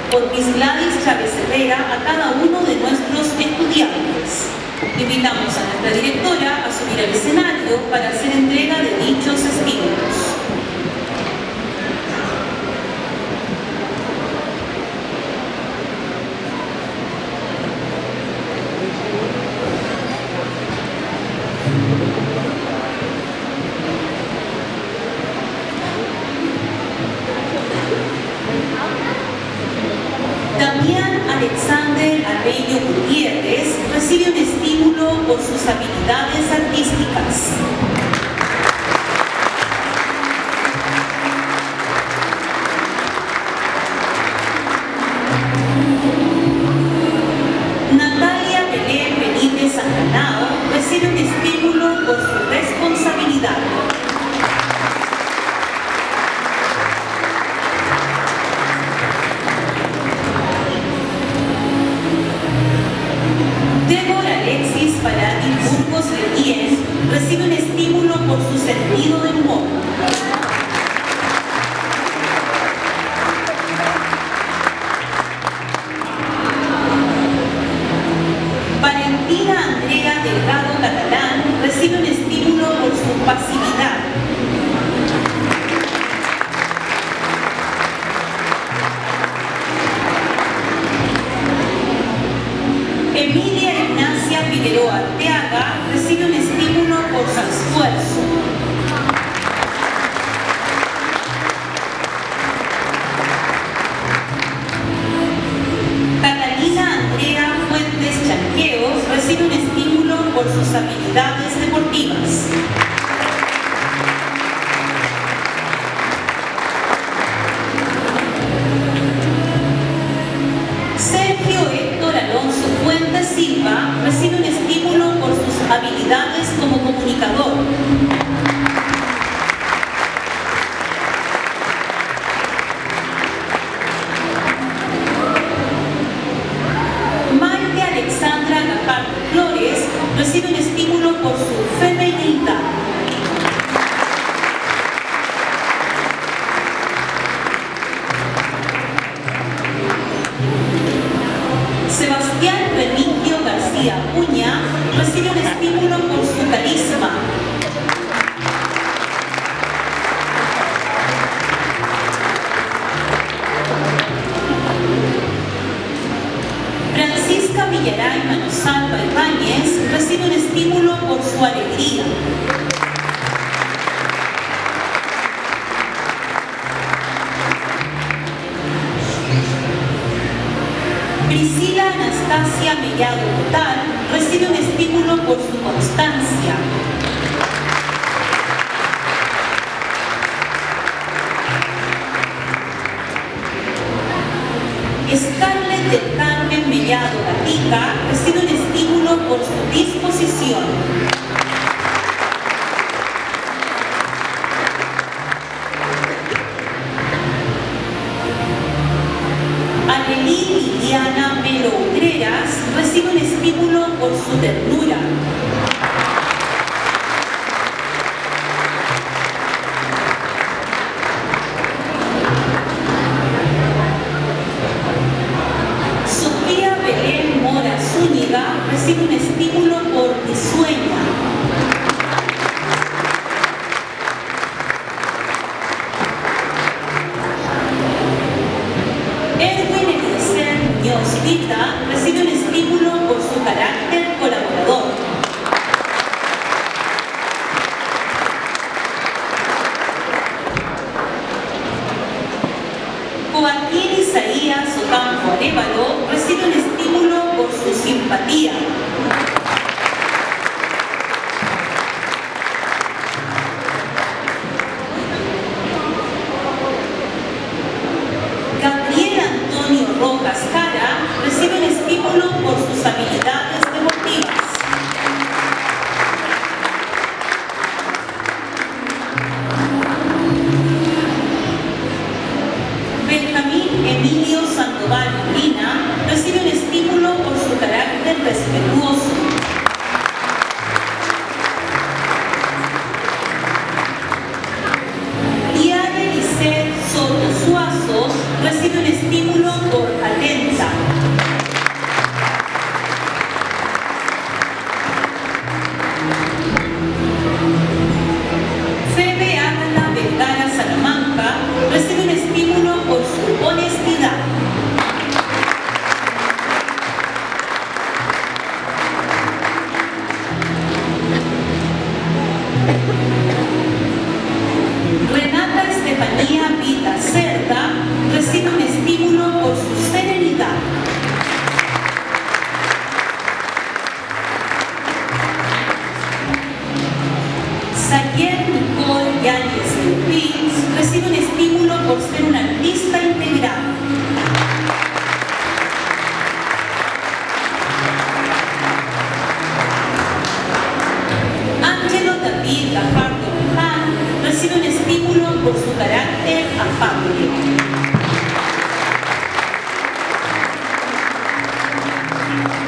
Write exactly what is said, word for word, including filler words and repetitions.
por Miss Gladys Chávez Herrera a cada uno de nuestros estudiantes. Invitamos a nuestra directora a subir al escenario para hacer entrega de dichos estímulos. Alexander Arreyo Gutiérrez recibe un estímulo por sus habilidades artísticas. Natalia Belén Benítez Anganao recibe un estímulo por su responsabilidad. Alexis Faradi Burgos Leguíes recibe un estímulo por su sentido del humor. Valentina Andrea Delgado Catalán recibe un estímulo por su pasividad. Emilia Ignacia Figueroa Arteaga recibe un estímulo por su esfuerzo. Catalina Andrea Fuentes Chanqueos recibe un estímulo por sus habilidades deportivas. Fuentes Silva recibe un estímulo por sus habilidades como comunicador. Maite Alexandra Gajardo Flores recibe un estímulo por su feminidad. Sebastián Remigio García Acuña recibe un estímulo por su carisma. Francisca Villaray Manosalva Ibáñez recibe un estímulo por su alegría. Priscila Anastasia Mellado Total recibe un estímulo por su constancia. Scarlett del Carmen Mellado Gatica recibe un estímulo por su disposición. Anneli Liliana Melo Utreras recibe un estímulo por su ternura. Sofía Belén Mora Zúñiga recibe un estímulo por risueña. Vita recibe un estímulo por su carácter colaborador. Joaquín Isaías Ocampo Arévalo recibe un estímulo por su simpatía. Gabriel Antonio Rojas Cara recibe un estímulo por sus habilidades deportivas. Benjamín Emilio Sandoval Molina recibe un estímulo por su carácter respetuoso. Gracias.